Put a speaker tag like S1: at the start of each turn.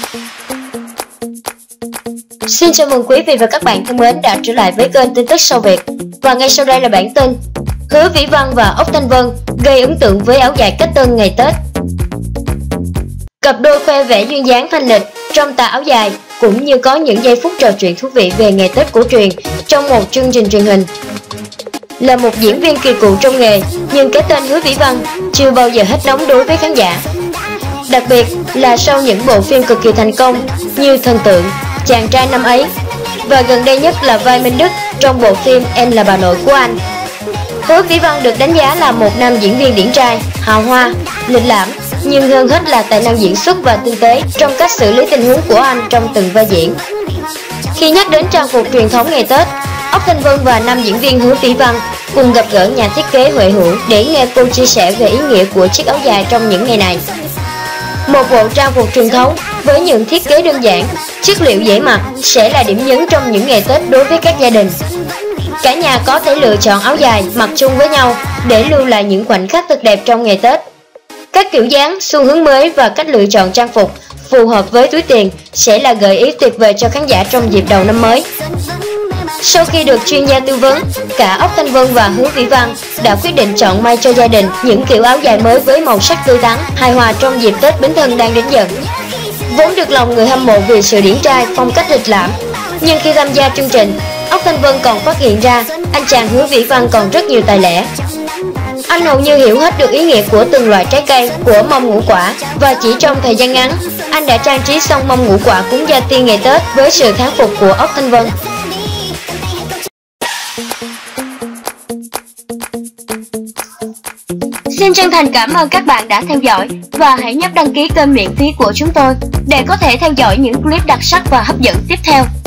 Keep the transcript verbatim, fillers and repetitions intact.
S1: Xin chào mừng quý vị và các bạn thân mến đã trở lại với kênh tin tức Sao Việt. Và ngay sau đây là bản tin Hứa Vĩ Văn và Ốc Thanh Vân gây ấn tượng với áo dài cách tân ngày Tết. Cặp đôi khoe vẻ duyên dáng thanh lịch trong tà áo dài, cũng như có những giây phút trò chuyện thú vị về ngày Tết cổ truyền trong một chương trình truyền hình. Là một diễn viên kỳ cựu trong nghề, nhưng cái tên Hứa Vĩ Văn chưa bao giờ hết nóng đối với khán giả. Đặc biệt là sau những bộ phim cực kỳ thành công như Thần Tượng, Chàng trai năm ấy, và gần đây nhất là vai Minh Đức trong bộ phim Em là bà nội của anh. Hứa Vĩ Văn được đánh giá là một nam diễn viên điển trai, hào hoa, lịch lãm, nhưng hơn hết là tài năng diễn xuất và tinh tế trong cách xử lý tình huống của anh trong từng vai diễn. Khi nhắc đến trang phục truyền thống ngày Tết, Ốc Thanh Vân và nam diễn viên Hứa Vĩ Văn cùng gặp gỡ nhà thiết kế Huệ Hữu để nghe cô chia sẻ về ý nghĩa của chiếc áo dài trong những ngày này. Một bộ trang phục truyền thống với những thiết kế đơn giản, chất liệu dễ mặc sẽ là điểm nhấn trong những ngày Tết đối với các gia đình. Cả nhà có thể lựa chọn áo dài mặc chung với nhau để lưu lại những khoảnh khắc thật đẹp trong ngày Tết. Các kiểu dáng, xu hướng mới và cách lựa chọn trang phục phù hợp với túi tiền sẽ là gợi ý tuyệt vời cho khán giả trong dịp đầu năm mới. Sau khi được chuyên gia tư vấn, cả Ốc Thanh Vân và Hứa Vĩ Văn đã quyết định chọn may cho gia đình những kiểu áo dài mới với màu sắc tươi tắn, hài hòa trong dịp Tết Bính Thân đang đến gần. Vốn được lòng người hâm mộ vì sự điển trai, phong cách lịch lãm, nhưng khi tham gia chương trình, Ốc Thanh Vân còn phát hiện ra anh chàng Hứa Vĩ Văn còn rất nhiều tài lẻ. Anh hầu như hiểu hết được ý nghĩa của từng loại trái cây của mâm ngũ quả, và chỉ trong thời gian ngắn, anh đã trang trí xong mâm ngũ quả cúng gia tiên ngày Tết với sự thán phục của Ốc Thanh Vân. Xin chân thành cảm ơn các bạn đã theo dõi và hãy nhấp đăng ký kênh miễn phí của chúng tôi để có thể theo dõi những clip đặc sắc và hấp dẫn tiếp theo.